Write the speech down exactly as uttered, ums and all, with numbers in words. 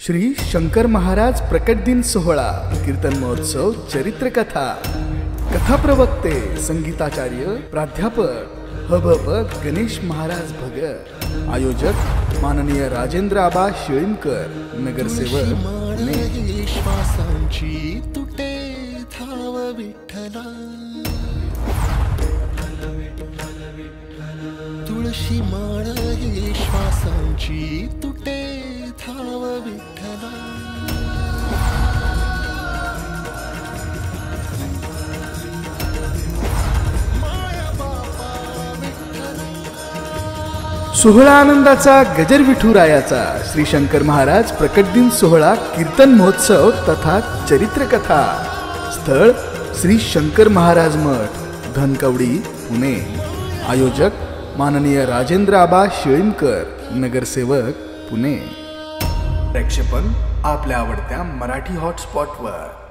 श्री शंकर महाराज प्रकट दिन सोहळा कीर्तन महोत्सव चरित्र कथा कथा प्रवक्ते संगीताचार्य प्राध्यापक हबप गणेश महाराज भगत आयोजक माननीय राजेंद्र आबा शिळीमकर नगरसेवक पुणे। श्वासांची तुटे धाव विठ्ठला तुळशी माळ ही श्वासांची तुटे धाव विठ्ठला सोहळा आनंदाचा गजर विठुरायाचा श्री शंकर महाराज प्रकट दिन सोहळा कीर्तन महोत्सव तथा चरित्र कथा स्थळ श्री शंकर महाराज मठ धनकवडी पुणे। आयोजक माननीय राजेंद्र आबा शिळीमकर नगरसेवक पुणे। प्रक्षेपण आपल्या आवडत्या मराठी हॉटस्पॉटवर।